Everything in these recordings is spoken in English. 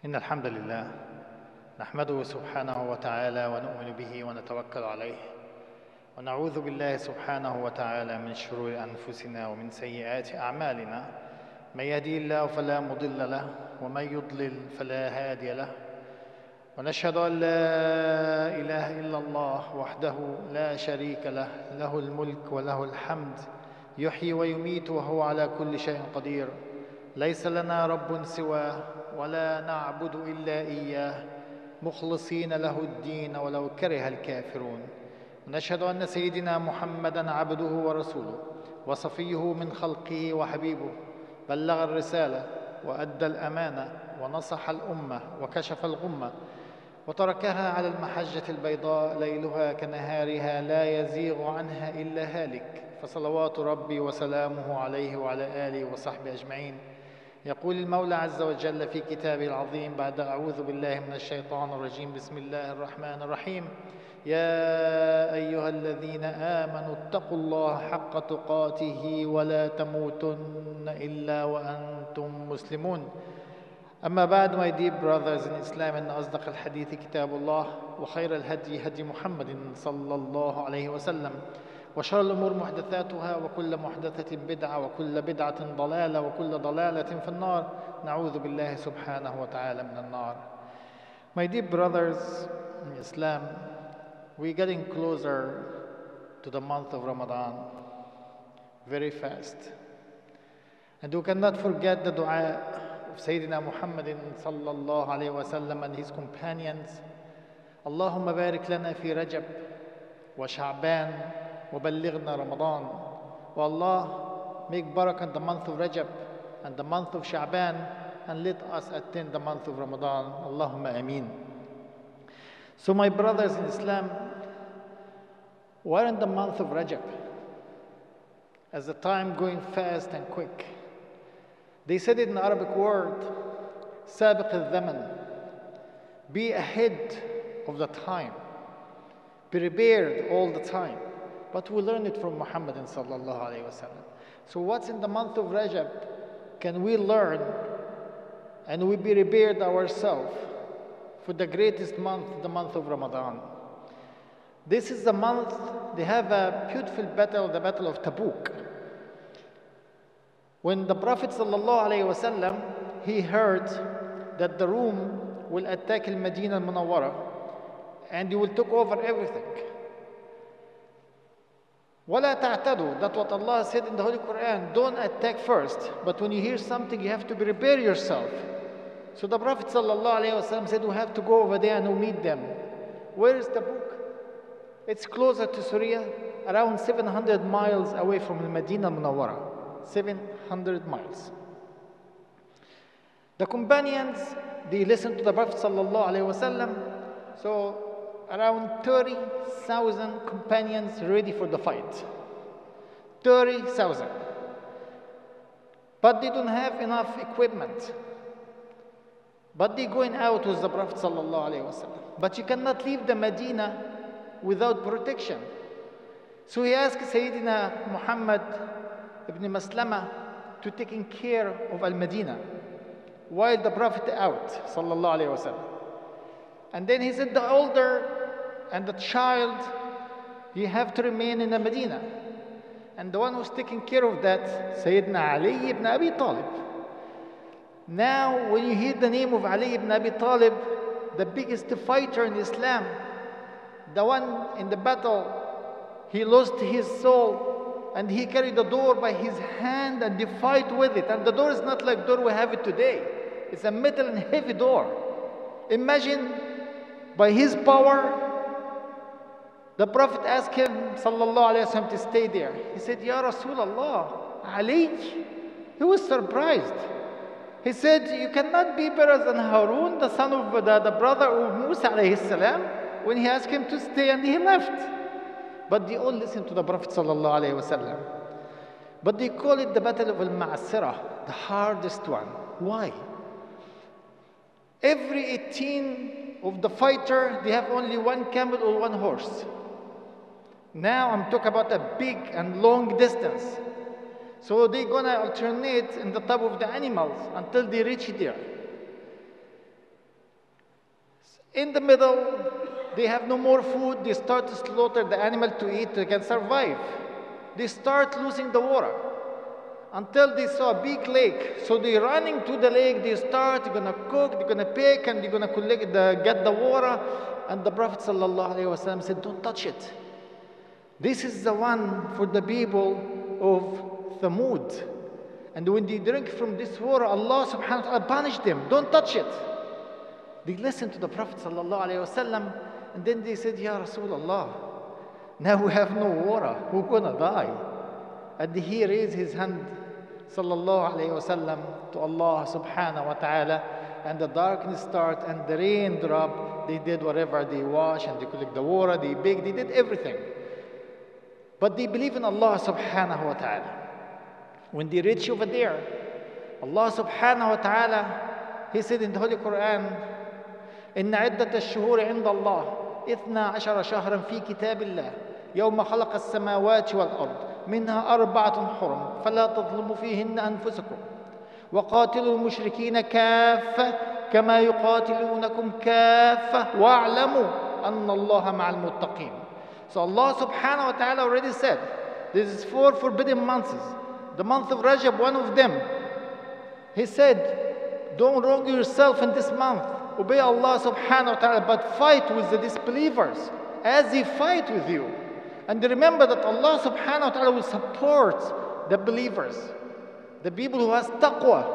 إن الحمد لله نحمده سبحانه وتعالى ونؤمن به ونتوكل عليه ونعوذ بالله سبحانه وتعالى من شرور أنفسنا ومن سيئات أعمالنا. من يهدي الله فلا مضل له ومن يضلل فلا هادي له، ونشهد أن لا إله إلا الله وحده لا شريك له، له الملك وله الحمد، يحيي ويميت وهو على كل شيء قدير. ليس لنا رب سواه ولا نعبد إلا إياه مخلصين له الدين ولو كره الكافرون. نشهد أن سيدنا محمدًا عبده ورسوله وصفيه من خلقه وحبيبه، بلغ الرسالة وأدى الأمانة ونصح الأمة وكشف الغمة وتركها على المحجة البيضاء ليلها كنهارها لا يزيغ عنها إلا هالك، فصلوات ربي وسلامه عليه وعلى آله وصحبه أجمعين. يقول المولى عز وجل في كتابه العظيم بعد أعوذ بالله من الشيطان الرجيم: بسم الله الرحمن الرحيم. يا أيها الذين آمنوا اتقوا الله حق تقاته ولا تموتن إلا وأنتم مسلمون. أما بعد، my dear brothers in Islam, إن أصدق الحديث كتاب الله، وخير الهدي هدي محمد صلى الله عليه وسلم، وشر الأمور محدثاتها، وكل محدثة بدعة، وكل بدعة ضلالة، وكل ضلالة في النار. نعوذ بالله سبحانه وتعالى من النار. My dear brothers in Islam, we're getting closer to the month of Ramadan very fast. And we cannot forget the dua of Sayyidina Muhammad sallallahu alayhi wa sallam and his companions. Allahumma barik lana fi Rajab wa Sha'ban wa ballighna Ramadan. O Allah, make barakah in the month of Rajab and the month of Sha'ban, and let us attain the month of Ramadan. Allahumma ameen. So my brothers in Islam, we're in the month of Rajab. As the time going fast and quick. They said it in the Arabic word, سابق الزمن, be ahead of the time, be prepared all the time. But we learn it from Muhammad sallallahu alayhi wa sallam. So what's in the month of Rajab can we learn and we be prepared ourselves for the greatest month, the month of Ramadan. This is the month they have a beautiful battle, the Battle of Tabuk. When the Prophet ﷺ, he heard that the Rum will attack Al-Madinah Al-Munawwara and he will take over everything. وَلَا تَعْتَدُوا, that's what Allah said in the Holy Quran. Don't attack first, but when you hear something, you have to prepare yourself. So the Prophet ﷺ said, we have to go over there and we'll meet them. Where is Tabuk? It's closer to Syria, around 700 miles away from Al-Madinah Al-Munawwara. 700 miles. The companions, they listened to the Prophet sallallahu alaihi wasallam. So around 30,000 companions ready for the fight. 30,000. But they don't have enough equipment. But they're going out with the Prophet sallallahu alaihi wasallam. But you cannot leave the Medina without protection. So he asked Sayyidina Muhammad ibn Maslama to taking care of Al-Madinah while the Prophet out, sallallahu alayhi wa sallam. And then he said the older and the child, you have to remain in the Medina. And the one who's taking care of that, Sayyidina Ali ibn Abi Talib. Now, when you hear the name of Ali ibn Abi Talib, the biggest fighter in Islam, the one in the battle, he lost his soul, and he carried the door by his hand and they fight with it. And the door is not like door we have it today. It's a metal and heavy door. Imagine, by his power, the Prophet asked him, sallallahu alayhi wa sallam, to stay there. He said, Ya Rasulullah, Ali? He was surprised. He said, you cannot be better than Harun, the son of the brother of Musa alayhi salam, when he asked him to stay and he left. But they all listened to the Prophet sallallahu alaihi wasallam. But they call it the Battle of Al-Ma'asirah, the hardest one. Why? Every 18 of the fighter, they have only one camel or one horse. Now I'm talking about a big and long distance. So they're gonna alternate in the top of the animals until they reach there. In the middle, they have no more food. They start to slaughter the animal to eat. They can survive. They start losing the water until they saw a big lake. So they're running to the lake. They're going to cook, they're going to pick, and they're going to get the water. And the Prophet ﷺ said, don't touch it. This is the one for the people of Thamud. And when they drink from this water, Allah subhanahu wa ta'ala punished them. Don't touch it. They listened to the Prophet ﷺ, and then they said, Ya Rasulullah, now we have no water. We're going to die. And he raised his hand ﷺ to Allah subhanahu wa ta'ala, and the darkness started, and the rain dropped. They did whatever. They wash, and they collect the water, they bake, they did everything. But they believe in Allah subhanahu wa ta'ala. When they reach over there, Allah subhanahu wa ta'ala, He said in the Holy Quran, إن عدة الشهور عند الله 12 شهرا في كتاب الله يوم خلق السماوات والأرض منها 4 حرم فلا تظلموا فيهن أنفسكم وقاتلوا المشركين كافة كما يقاتلونكم كافة واعلموا أن الله مع المتقين. So Allah subhanahu wa ta'ala already said, this is 4 forbidden months. The month of Rajab, one of them. He said, don't wrong yourself in this month. Obey Allah subhanahu wa ta'ala, but fight with the disbelievers as they fight with you. And remember that Allah subhanahu wa ta'ala will support the believers, the people who has taqwa.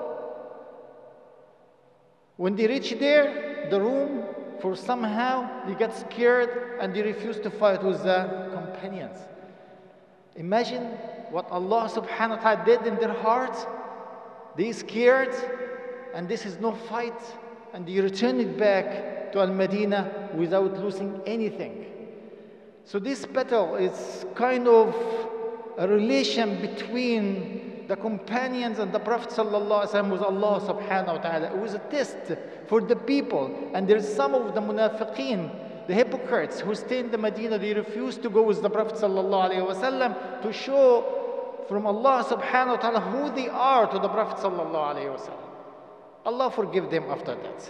When they reach there, the room, for somehow they get scared and they refuse to fight with the companions. Imagine what Allah subhanahu wa ta'ala did in their hearts. They scared, and this is no fight, and they returned back to Al-Madinah without losing anything. So this battle is kind of a relation between the companions and the Prophet sallallahu alaihi wasallam with Allah subhanahu wa ta'ala. It was a test for the people, and there's some of the munafiqeen, the hypocrites who stay in the Medina, they refuse to go with the Prophet sallallahu alaihi wasallam to show from Allah subhanahu wa ta'ala who they are to the Prophet sallallahu alaihi wasallam. Allah forgive them after that.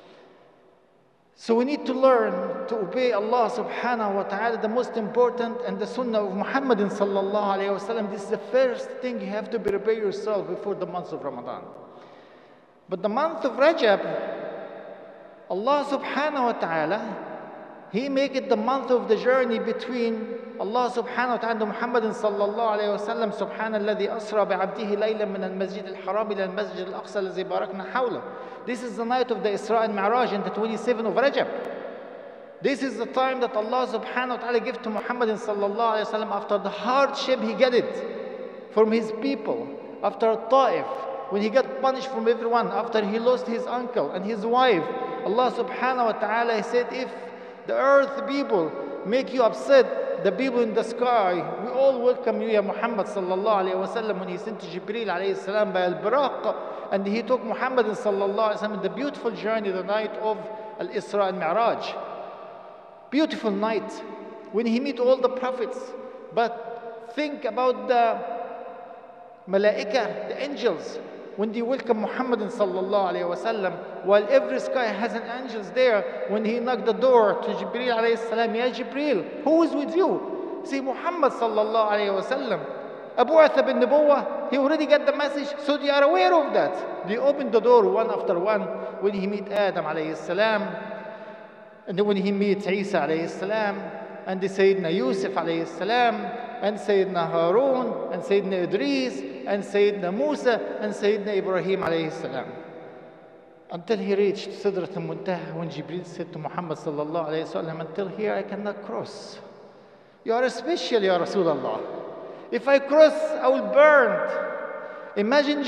So we need to learn to obey Allah subhanahu wa ta'ala, the most important, and the sunnah of Muhammad sallallahu alayhi wa sallam. This is the first thing you have to prepare yourself before the month of Ramadan. But the month of Rajab, Allah subhanahu wa ta'ala, He make it the month of the journey between Allah subhanahu wa ta'ala and Muhammad sallallahu alayhi wa sallam. Subhanalladhi asra bi'abdihi laylan min al-masjid al-haram ila al-masjid al-aqsa alladhi barakna hawla. This is the night of the Isra and Mi'raj in the 27th of Rajab. This is the time that Allah subhanahu wa ta'ala gave to Muhammad sallallahu alayhi wa sallam after the hardship he get it from his people, after Ta'if, when he got punished from everyone, after he lost his uncle and his wife. Allah subhanahu wa ta'ala said, if the earth people make you upset, the people in the sky, we all welcome you, Ya Muhammad sallallahu alayhi wa sallam, when he sent to Jibreel alayhi salam by al-Buraq, and he took Muhammad sallallahu alayhi wa sallam the beautiful journey, the night of al-Isra and Mi'raj. Beautiful night, when he meet all the prophets. But think about the malaika, the angels, when they welcome Muhammad sallallahu alayhi wa sallam, while every sky has an angels there, when he knocked the door to Jibreel alayhi salam, Ya Jibreel, who is with you? Say, Muhammad sallallahu alayhi wa sallam. Abu Athab bin Nubuwah, he already got the message, so they are aware of that. They opened the door one after one when he meet Adam alayhi salam, and then when he meet Isa alayhi salam, and the Sayyidina Yusuf alayhi salam, and Sayyidina Harun, and Sayyidina Idris, and Sayyidina Musa, and Sayyidina Ibrahim alayhi salam. Until he reached Sidrat al-Muntaha, when Jibreel said to Muhammad sallallahu alayhi wa sallam, until here I cannot cross. You are special, Ya Rasulullah. If I cross, I will burn. Imagine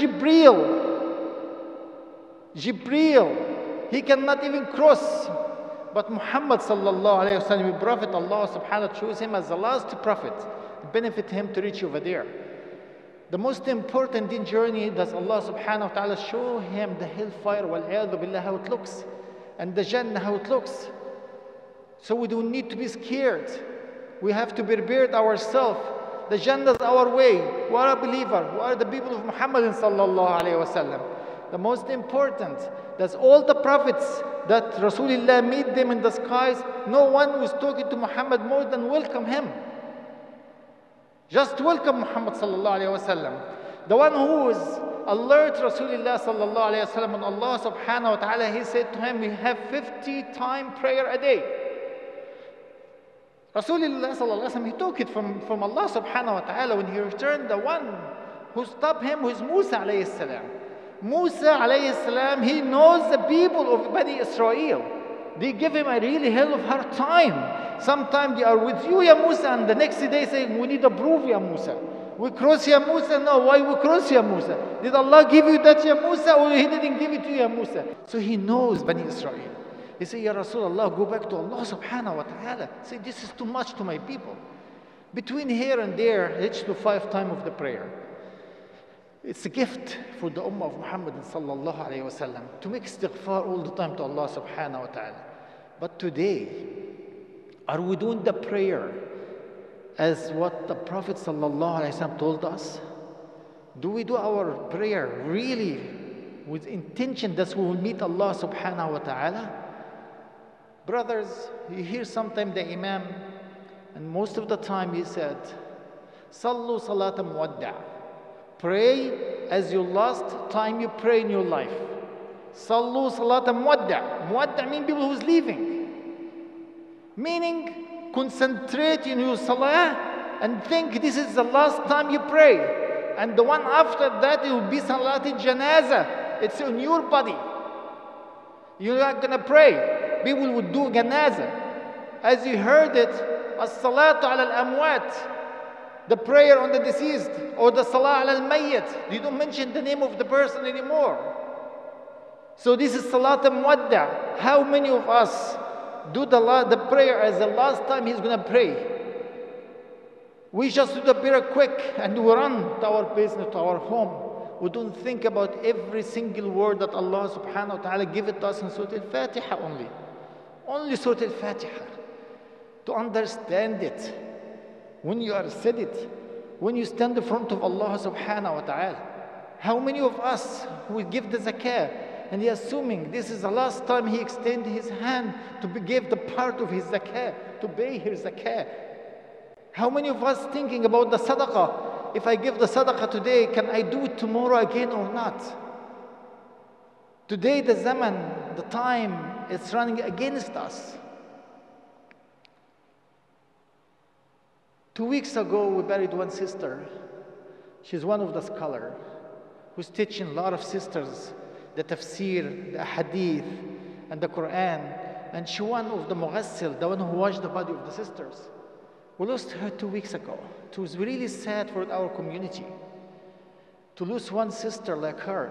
Jibreel, he cannot even cross. But Muhammad sallallahu alayhi wa sallam, the Prophet, Allah subhanahu wa ta'ala chose him as the last prophet. It benefit him to reach over there. The most important in journey, does Allah subhanahu wa ta'ala show him the hellfire, wal-'iyadhu billah, how it looks, and the Jannah, how it looks. So we don't need to be scared. We have to prepare ourselves. The Jannah is our way. We are a believer. We are the people of Muhammad sallallahu alayhi wa sallam. the most important. That's all the prophets that Rasulullah made them in the skies. No one was talking to Muhammad more than welcome him. Just welcome Muhammad sallallahu alayhi wasallam. The one who is alert Rasulullah sallallahu alayhi wasallam on Allah subhanahu wa ta'ala, he said to him, we have 50-time prayer a day. Rasulullah sallallahu alayhi wasallam, he took it from Allah subhanahu wa ta'ala. When he returned, the one who stopped him was Musa alayhi salam. Musa alayhi salam, he knows the people of Bani Israel. They give him a really hell of hard time. Sometimes they are with you, Ya Musa, and the next day say, we need a proof, Ya Musa. We cross, Ya Musa. No, why we cross, Ya Musa? Did Allah give you that, Ya Musa, or He didn't give it to you, Ya Musa? So he knows Bani Israel. He said, Ya Rasulullah, go back to Allah subhanahu wa ta'ala. Say, this is too much to my people. Between here and there, reach to 5 times of the prayer. It's a gift for the Ummah of Muhammad sallallahu alayhi wa sallam to make istighfar all the time to Allah subhanahu wa ta'ala. But today, are we doing the prayer as what the Prophet sallallahu alayhi wa sallam told us? Do we do our prayer really with intention that we will meet Allah subhanahu wa ta'ala? Brothers, you hear sometimes the Imam, and most of the time he said, Sallu salata muwadda'. Pray as your last time you pray in your life. Sallu salata muwadda'. Muwadda' means people who's leaving. Meaning, concentrate in your salah and think this is the last time you pray. And the one after that, it will be salat janaza. It's in your body. You're not going to pray. People would do janaza. As you heard it, as-salatu ala al-amwat. The prayer on the deceased, or the salah al-mayyit. You don't mention the name of the person anymore. So this is salat al-muwadda'. How many of us do the prayer as the last time he's going to pray? We just do the prayer quick and we run to our business, to our home. We don't think about every single word that Allah subhanahu wa ta'ala give it to us in Surah Al-Fatiha only. Only Surah Al-Fatiha. To understand it. When you are said it, when you stand in front of Allah subhanahu wa ta'ala, how many of us will give the zakah and he assuming this is the last time he extended his hand to give the part of his zakah, to pay his zakah? How many of us thinking about the sadaqah? If I give the sadaqah today, can I do it tomorrow again or not? Today the zaman, the time is running against us. 2 weeks ago, we buried one sister. She's one of the scholars who's teaching a lot of sisters the tafsir, the hadith, and the Quran. And she one of the mughassil, the one who washed the body of the sisters. We lost her 2 weeks ago. It was really sad for our community to lose one sister like her.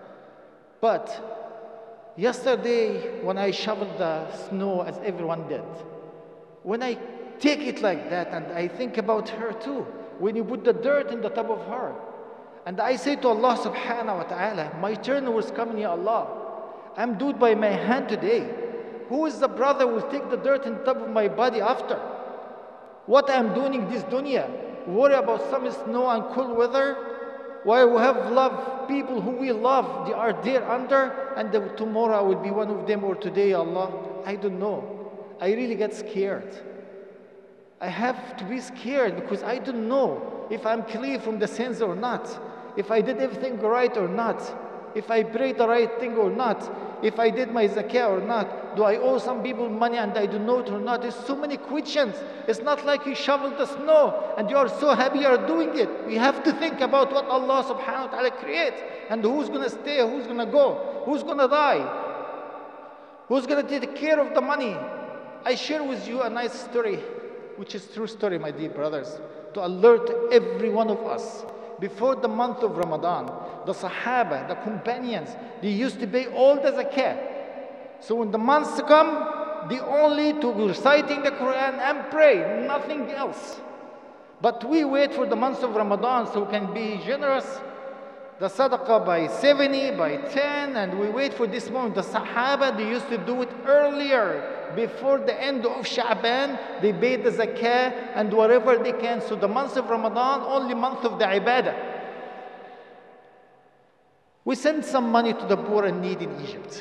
But yesterday, when I shoveled the snow, as everyone did, when I take it like that, and I think about her too. When you put the dirt in the top of her, and I say to Allah subhanahu wa ta'ala, my turn was coming, Ya Allah. I'm doing by my hand today. Who is the brother who will take the dirt in the top of my body after? What I'm doing in this dunya? Worry about some snow and cool weather? While we have love, people who we love, they are there under, and tomorrow I will be one of them, or today, Allah. I don't know. I really get scared. I have to be scared because I don't know if I'm clear from the sins or not, if I did everything right or not, if I prayed the right thing or not, if I did my zakah or not, do I owe some people money and I don't know it or not? There's so many questions. It's not like you shovel the snow and you are so happy you are doing it. We have to think about what Allah subhanahu wa ta'ala creates and who's going to stay, who's going to go, who's going to die, who's going to take care of the money. I share with you a nice story, which is true story, my dear brothers, to alert every one of us. Before the month of Ramadan, the Sahaba, the companions, they used to pay all the zakah. So when the months come, they only to reciting the Quran and pray, nothing else. But we wait for the months of Ramadan so we can be generous. The sadaqah by 70, by 10, and we wait for this moment. The Sahaba, they used to do it earlier. Before the end of Sha'ban, they paid the zakah and whatever they can. So the months of Ramadan, only month of the ibadah. We send some money to the poor and needy in Egypt.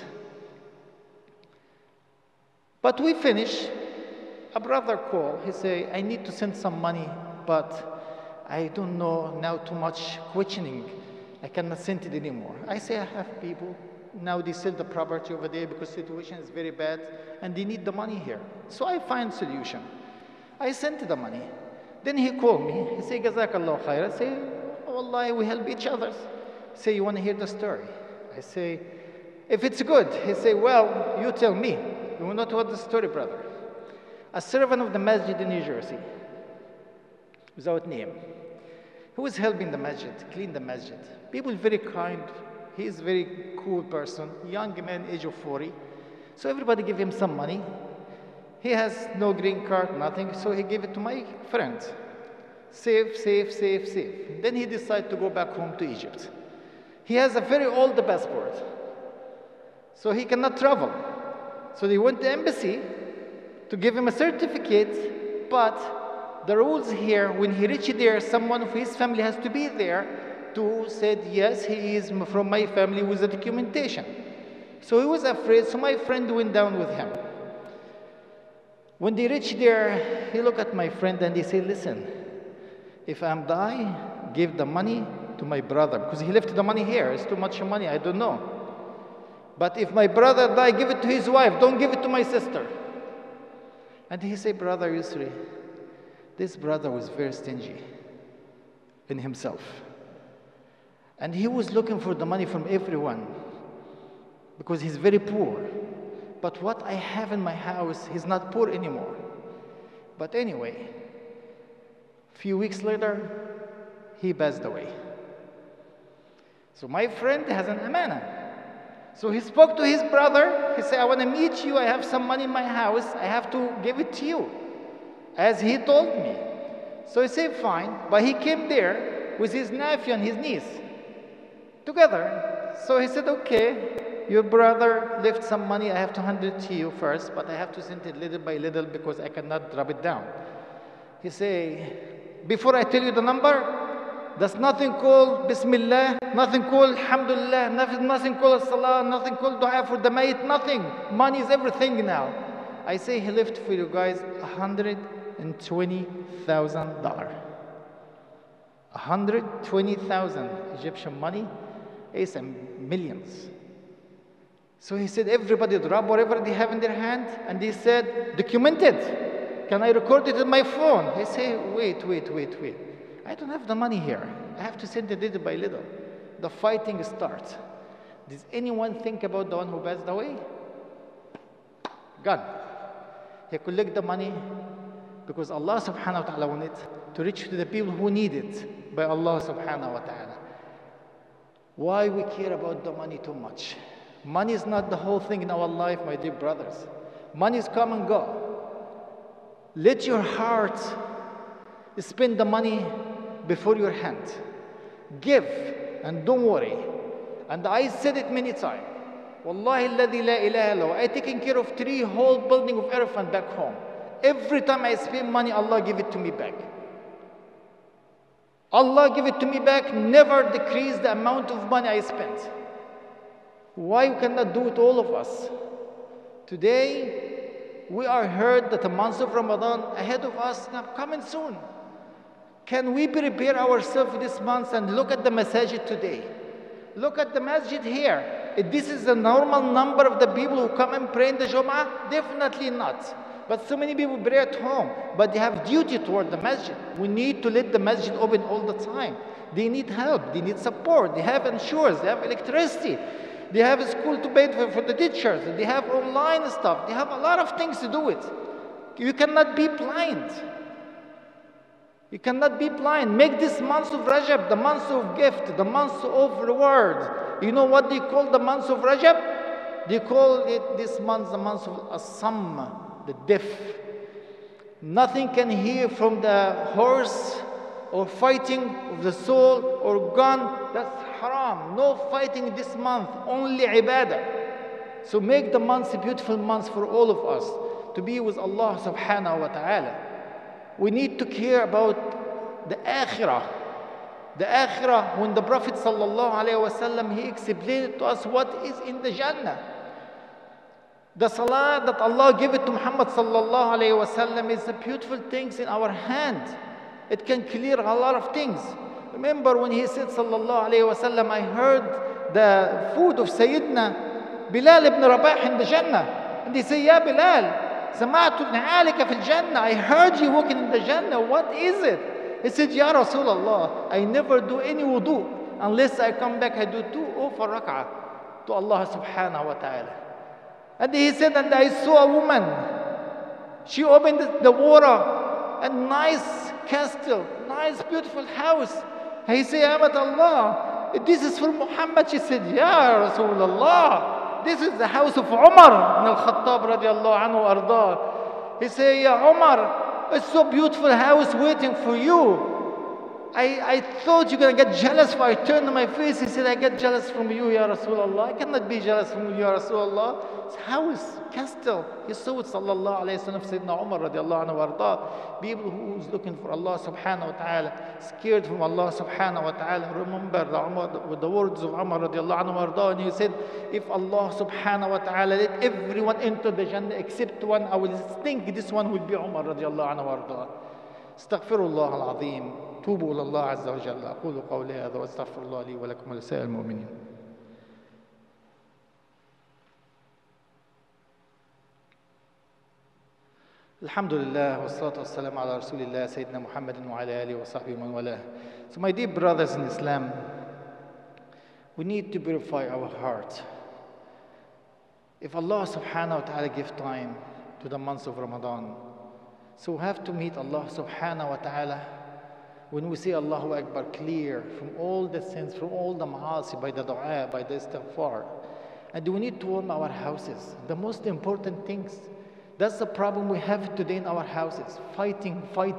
But we finish, a brother called. He say, I need to send some money, but I don't know now, too much questioning. I cannot send it anymore. I say, I have people. Now they sell the property over there because the situation is very bad and they need the money here. So I find solution. I sent the money. Then he called me. He say, Jazakallah khair. I say, Wallahi, we help each other. He say, you want to hear the story? I say, if it's good. He say, well, you tell me. You will not want the story, brother. A servant of the masjid in New Jersey, without name, who was helping the masjid, clean the masjid. People very kind. He is a very cool person, young man, age of 40. So everybody give him some money. He has no green card, nothing, so he gave it to my friend. Save, save, save, save. Then he decided to go back home to Egypt. He has a very old passport, so he cannot travel. So they went to the embassy to give him a certificate, but the rules here, when he reached there, someone of his family has to be there to say, yes, he is from my family with the documentation. So he was afraid, so my friend went down with him. When they reached there, he looked at my friend and he said, listen, if I'm die, give the money to my brother, because he left the money here. It's too much money, I don't know. But if my brother die, give it to his wife, don't give it to my sister. And he said, brother Yousry, this brother was very stingy in himself. And he was looking for the money from everyone because he's very poor. But what I have in my house, he's not poor anymore. But anyway, a few weeks later, he passed away. So my friend has an amana. So he spoke to his brother. He said, I want to meet you. I have some money in my house. I have to give it to you, as he told me. So he said, fine. But he came there with his nephew and his niece together. So he said, okay, your brother left some money. I have to hand it to you first, but I have to send it little by little because I cannot drop it down. He said, before I tell you the number, there's nothing called Bismillah, nothing called Alhamdulillah, nothing called Salah, nothing called Dua for the Mayit, nothing. Money is everything now. I say he left for you guys $120,000. 120,000 Egyptian money is millions. So he said, everybody drop whatever they have in their hand, and he said, documented. Can I record it on my phone? He said, wait. I don't have the money here. I have to send it little by little. The fighting starts. Does anyone think about the one who passed away? God. He collect the money because Allah subhanahu wa ta'ala wanted to reach to the people who need it by Allah subhanahu wa ta'ala. Why we care about the money too much? Money is not the whole thing in our life, my dear brothers. Money is come and go. Let your heart spend the money before your hand. Give and don't worry. And I said it many times. Wallahi alladhi la ilaha illallah. I taken care of 3 whole building of orphan back home. Every time I spend money, Allah give it to me back. Allah give it to me back, never decrease the amount of money I spent. Why we cannot do it, all of us? Today, we are heard that the month of Ramadan ahead of us now coming soon. Can we prepare ourselves for this month and look at the masjid today? Look at the masjid here. If this is the normal number of the people who come and pray in the Jumu'ah, definitely not. But so many people pray at home, but they have duty toward the masjid. We need to let the masjid open all the time. They need help, they need support, they have insurance, they have electricity, they have a school to pay for the teachers, they have online stuff, they have a lot of things to do it. You cannot be blind. You cannot be blind. Make this month of Rajab the month of gift, the month of reward. You know what they call the month of Rajab? They call it this month the month of Asam, the deaf. Nothing can hear from the horse or fighting of the soul or gun. That's haram. No fighting this month, only ibadah. So make the month a beautiful month for all of us to be with Allah subhanahu wa ta'ala. We need to care about the akhirah. The Akhirah, when the Prophet ﷺ, he explained to us what is in the Jannah. The Salah that Allah gave it to Muhammad ﷺ is the beautiful things in our hand. It can clear a lot of things. Remember when he said ﷺ, I heard the food of Sayyidina Bilal ibn Rabah in the Jannah. And he said, Ya Bilal, سمعت نعالك في الجنة. I heard you walking in the Jannah. What is it? He said, Ya Rasulullah, I never do any wudu unless I come back, I do 2 rak'ah to Allah subhanahu wa ta'ala. And he said, and I saw a woman. She opened the water, a nice castle, nice beautiful house. He said, Amat Allah, this is for Muhammad. She said, Ya Rasulullah, this is the house of Umar ibn al-Khattab radiallahu anhu arda. He said, Ya Umar, it's so beautiful house waiting for you. I thought you're going to get jealous if I turned my face. He said, I get jealous from you, Ya Rasulullah. I cannot be jealous from you, Ya Rasulullah. It's house, castle. He saw it, sallallahu alayhi wa sallam, Sayyidina Umar radiallahu anhu arda. People who's looking for Allah subhanahu wa ta'ala, scared from Allah subhanahu wa ta'ala. Remember the words of Umar radiallahu anhu arda. And he said, if Allah subhanahu wa ta'ala let everyone enter the Jannah except one, I will think this one will be Umar radiallahu anhu arda. Astaghfirullah al-azim. توبوا إلى الله عز وجل. أقول قولي هذا وأستغفر الله لي ولكم ولسائر المؤمنين. الحمد لله والصلاة والسلام على رسول الله سيدنا محمد وعلى آله وصحبه ومن والاه. So my dear brothers in Islam, we need to purify our heart. If Allah subhanahu wa ta'ala gives time to the months of Ramadan, so we have to meet Allah subhanahu wa ta'ala. When we say Allahu Akbar clear from all the sins, from all the ma'asi, by the dua, by the istighfar. And we need to warm our houses. The most important things. That's the problem we have today in our houses. Fighting.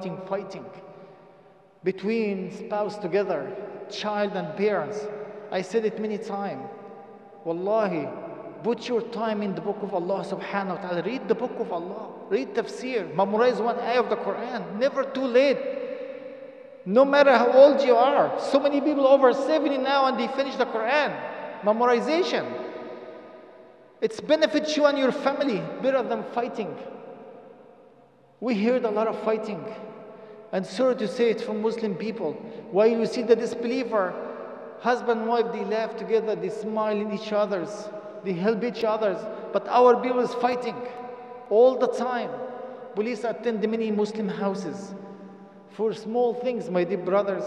Between spouse together, child and parents. I said it many times. Wallahi, put your time in the book of Allah subhanahu wa ta'ala. Read the book of Allah. Read tafsir. Memorize one ayah of the Quran. Never too late. No matter how old you are. So many people over 70 now and they finish the Quran. Memorization. It benefits you and your family better than fighting. We heard a lot of fighting. And sorry to say it from Muslim people. While you see the disbeliever, husband and wife, they laugh together, they smile in each other's, they help each other's. But our people is fighting all the time. Police attend many Muslim houses. For small things, my dear brothers.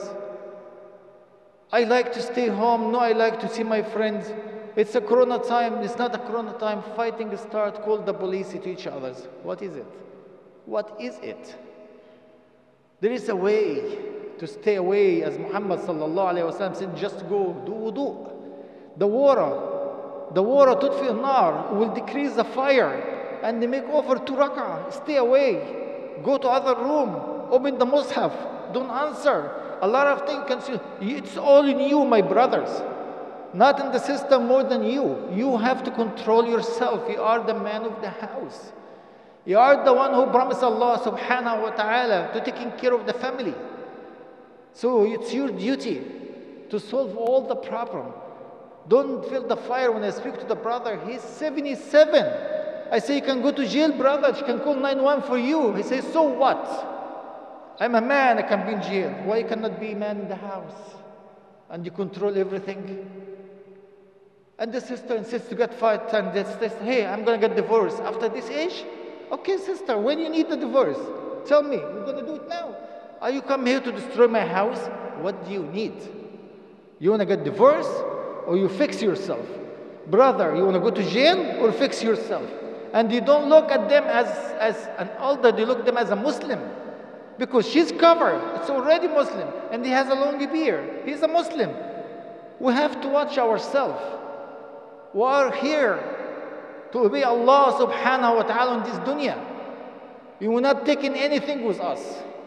I like to stay home. No, I like to see my friends. It's a Corona time. It's not a Corona time. Fighting start. Call the police to each other. What is it? What is it? There is a way to stay away. As Muhammad sallallahu alayhi wa sallam said, just go, do wudu. The water tudfi an-nar will decrease the fire. And they make over 2 rak'ah. Stay away. Go to other room. Open the mushaf. Don't answer. A lot of things can see. It's all in you, my brothers. Not in the system more than you. You have to control yourself. You are the man of the house. You are the one who promised Allah subhanahu wa ta'ala to taking care of the family. So it's your duty to solve all the problem. Don't feel the fire when I speak to the brother. He's 77. I say, you can go to jail, brother. You can call 911 for you. He says, so what? I'm a man, I can be in jail. Why you cannot be a man in the house? And you control everything? And the sister insists to get fight and they says, hey, I'm going to get divorced. After this age? Okay, sister, when you need the divorce? Tell me, we're going to do it now. Are you come here to destroy my house? What do you need? You want to get divorced or you fix yourself? Brother, you want to go to jail or fix yourself? And you don't look at them as an elder, you look at them as a Muslim. Because she's covered, it's already Muslim, and he has a long beard. He's a Muslim. We have to watch ourselves. We are here to obey Allah subhanahu wa ta'ala in this dunya. You will not take in anything with us.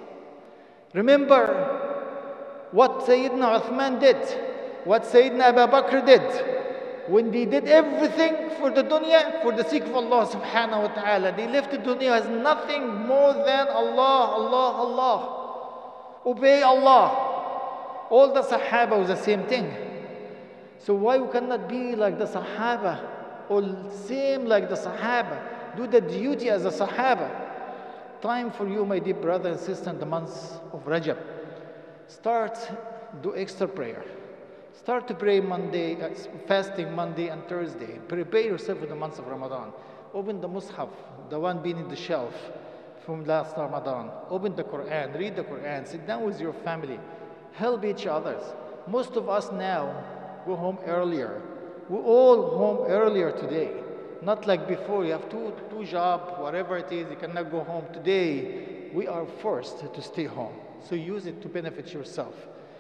Remember what Sayyidina Uthman did, what Sayyidina Abu Bakr did. When they did everything for the dunya, for the sake of Allah subhanahu wa ta'ala, they left the dunya as nothing more than Allah, Allah, Allah. Obey Allah. All the Sahaba was the same thing. So why we cannot be like the Sahaba, or same like the Sahaba? Do the duty as a Sahaba. Time for you, my dear brother and sister, in the months of Rajab. Start, do extra prayer. Start to pray Monday, fasting Monday and Thursday. Prepare yourself for the months of Ramadan. Open the Mus'haf, the one being in the shelf from last Ramadan. Open the Quran, read the Quran, sit down with your family. Help each other. Most of us now go home earlier. We're all home earlier today. Not like before, you have two jobs, whatever it is, you cannot go home. Today, we are forced to stay home. So use it to benefit yourself.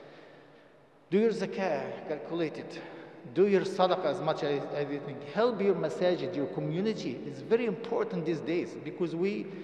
Do your zakah, calculate it. Do your sadaqah as much as anything. Help your masajid, your community. It's very important these days because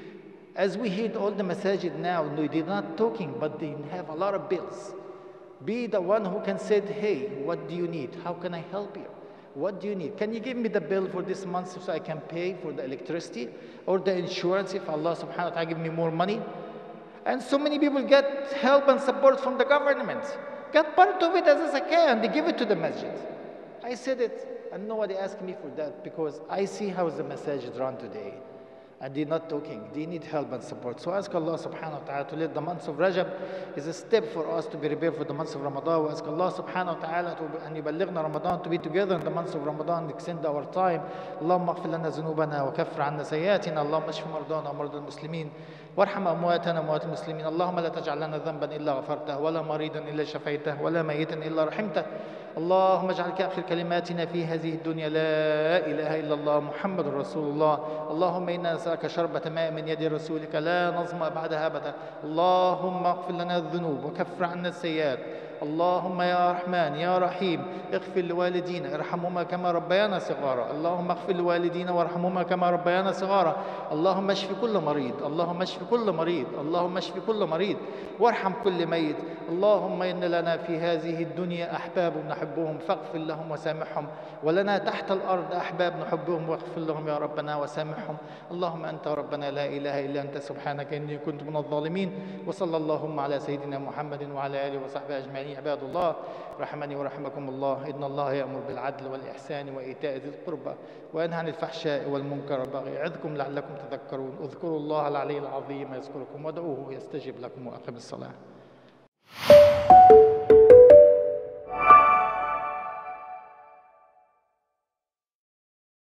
as we hear all the masajid now, they're not talking, but they have a lot of bills. Be the one who can say, hey, what do you need? How can I help you? What do you need? Can you give me the bill for this month so I can pay for the electricity or the insurance if Allah subhanahu wa ta'ala give me more money? And so many people get help and support from the government. Get part of it as a zakah and they give it to the masjid. I said it and nobody asked me for that because I see how the masjid run today. And they're not talking. They need help and support. So ask Allah subhanahu wa ta'ala to let the months of Rajab is a step for us to be prepared for the months of Ramadan. We ask Allah subhanahu wa ta'ala to أن يبلغنا Ramadan, to be together in the months of Ramadan, extend our time. اللهم اغفر لنا ذنوبنا وكفر عنا سيئاتنا. اللهم اشف مرضانا ومرضى المسلمين وارحم أمواتنا وأموات المسلمين. اللهم لا تجعل لنا ذنبا إلا غفرته ولا مريضا إلا شفيته ولا ميتا إلا رحمته. اللهم اجعل كآخر كلماتنا في هذه الدنيا لا إله إلا الله محمد رسول الله. اللهم إنا نسألك شربة ماء من يد رسولك لا نظمأ بعدها أبدا. اللهم اغفر لنا الذنوب وكفر عنا السيئات. اللهم يا رحمن يا رحيم اغفر لوالدينا ارحمهما كما ربيانا صغارا. اللهم اغفر لوالدينا وارحمهما كما ربيانا صغارا. اللهم اشف كل مريض. اللهم اشف كل مريض. اللهم اشف كل مريض وارحم كل ميت. اللهم إن لنا في هذه الدنيا أحباب نحبهم فاغفر لهم وسامحهم ولنا تحت الأرض أحباب نحبهم واغفر لهم يا ربنا وسامحهم. اللهم أنت ربنا لا إله إلا أنت سبحانك إني كنت من الظالمين. وصلى اللهم على سيدنا محمد وعلى آله وصحبه أجمعين. عباد الله رحمني ورحمكم الله إن الله يأمر بالعدل والإحسان وإيتاء ذي القربى وينهى عن الفحشاء والمنكر والبغي يعظكم لعلكم تذكرون. اذكروا الله العلي العظيم يذكركم وادعوه يستجب لكم وأقم الصلاة.